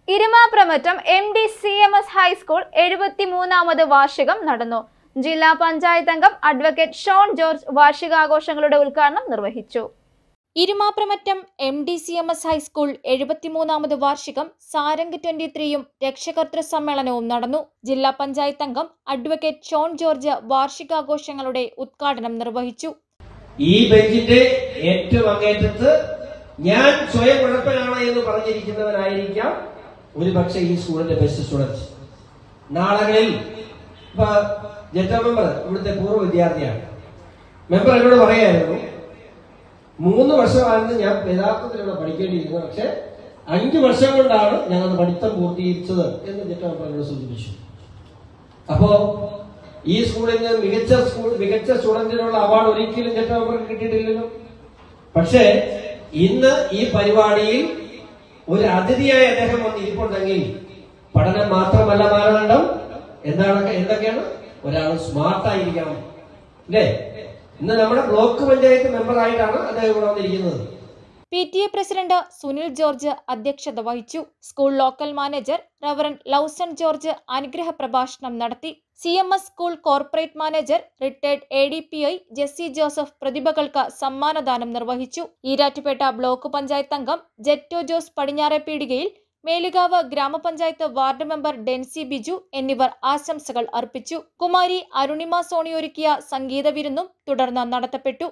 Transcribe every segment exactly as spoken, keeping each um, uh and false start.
Irumapramattam M D C M S high school എഴുപത്തിമൂന്നാമത് വാർഷികം നടന്നു. ജില്ലാ പഞ്ചായത്ത് അംഗം അഡ്വക്കേറ്റ് ഷോൺ ജോർജ് വാർഷികാഘോഷങ്ങളുടെ ഉദ്ഘാടനം നിർവഹിച്ചു. Irumapramattam M D C M S high school എഴുപത്തിമൂന്നാമത് വാർഷികം സാരംഗ് ട്വന്റി ത്രീയും രക്ഷകർതൃ സമ്മേളനവും നടന്നു. ജില്ലാ പഞ്ചായത്ത് അംഗം അഡ്വക്കേറ്റ് ഷോൺ ജോർജ് വാർഷികാഘോഷങ്ങളുടെ ഉദ്ഘാടനം നിർവഹിച്ചു. ഈ ബെഞ്ചിന്റെ ഏറ്റവും അങ്ങേറ്റത്ത് ഞാൻ സ്വയം ഉഴപ്പനാണ് എന്ന് പറഞ്ഞിരിക്കുന്നവരായിരിക്കാം ഒരു പക്ഷേ ഈ സ്കൂളിന്റെ ബെസ്റ്റ് സ്റ്റുഡൻസ്. നാളുകളിൽ ഇപ്പൊ ജെറ്റ മെമ്പർ ഇവിടുത്തെ പൂർവ്വ വിദ്യാർത്ഥിയാണ്. മെമ്പർ എന്നോട് പറയായിരുന്നു, മൂന്ന് വർഷമായിരുന്നു ഞാൻ യഥാർത്ഥത്തിൽ ഇവിടെ പഠിക്കേണ്ടിയിരുന്നത്, പക്ഷെ അഞ്ചു വർഷം കൊണ്ടാണ് ഞങ്ങൾ പഠിത്തം പൂർത്തീകരിച്ചത് എന്ന് ജെറ്റ മെമ്പർ എന്നോട് സൂചിപ്പിച്ചു. അപ്പോ ഈ സ്കൂളിൽ നിന്ന് മികച്ച സ്കൂൾ മികച്ച സ്റ്റുഡന്റിനുള്ള അവാർഡ് ഒരിക്കലും ജെറ്റ മെമ്പർക്ക് കിട്ടിയിട്ടില്ലല്ലോ. പക്ഷേ ഇന്ന് ഈ പരിപാടിയിൽ ഒരു അതിഥിയായി അദ്ദേഹം വന്നിരിപ്പുണ്ടെങ്കിൽ പഠനം മാത്രമല്ല മാനദണ്ഡം, എന്താണ് എന്തൊക്കെയാണ്? ഒരാൾ സ്മാർട്ടായിരിക്കണം അല്ലേ? ഇന്ന് നമ്മുടെ ബ്ലോക്ക് പഞ്ചായത്ത് മെമ്പറായിട്ടാണ് അദ്ദേഹം ഇവിടെ വന്നിരിക്കുന്നത്. P T A president Sunil George അധ്യക്ഷത വഹിച്ചു. School local manager reverend Lawson George അനുഗ്രഹ പ്രഭാഷണം നടത്തി. C M S school corporate manager retired A D P I Jessie Joseph പ്രതിഭകൾക്ക് സമ്മാനദാനം നിർവഹിച്ചു. ഈരാറ്റുപേട്ട ബ്ലോക്ക് പഞ്ചായത്ത് അംഗം ജെറ്റോ ജോസ് പടിഞ്ഞാറെ പീടികയിൽ, മേലുകാവ് ഗ്രാമപഞ്ചായത്ത് വാർഡ് മെമ്പർ ഡെൻസി ബിജു എന്നിവർ ആശംസകൾ അർപ്പിച്ചു. കുമാരി അരുണിമ സോണി ഒരുക്കിയ സംഗീത വിരുന്നും തുടർന്ന് നടത്തപ്പെട്ടു.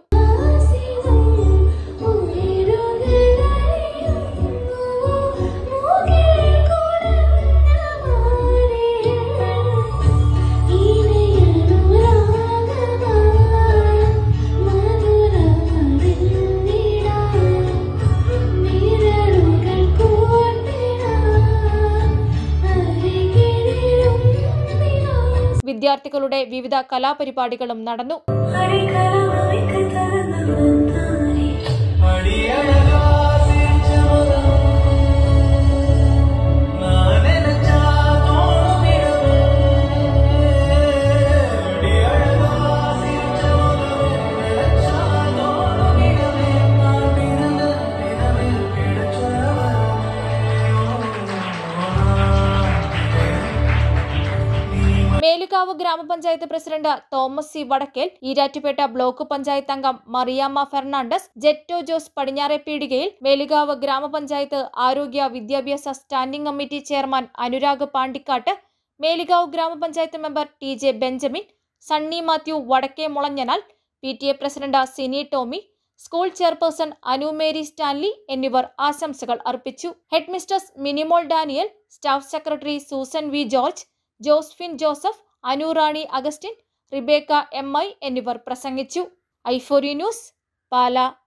വിദ്യാർത്ഥികളുടെ വിവിധ കലാപരിപാടികളും നടന്നു. മേലുകാവ് ഗ്രാമപഞ്ചായത്ത് president Thomas C Vadakkel, Erattupetta block panchayat അംഗം മറിയാമ്മ ഫെർണാണ്ടസ്, ജെറ്റോ ജോസ് പടിഞ്ഞാറെ പീടികയിൽ, മേലുകാവ് ഗ്രാമപഞ്ചായത്ത് ആരോഗ്യ വിദ്യാഭ്യാസ standing committee chairman Anurag Pandikkattu, Melukavu ഗ്രാമപഞ്ചായത്ത് member T J Benjamin, Sunny Mathew Vadakke Mulanjanal, P T A president Sini Tommy, school chairperson Anu Mary Stanley എന്നിവർ ആശംസകൾ അർപ്പിച്ചു. Head mistress Minimol Daniel, staff secretary Susan V George, Josephine Joseph, Anurani Augustine, Rebecca M I എന്നിവർ പ്രസംഗിച്ചു. ഐഫോറി news, പാല.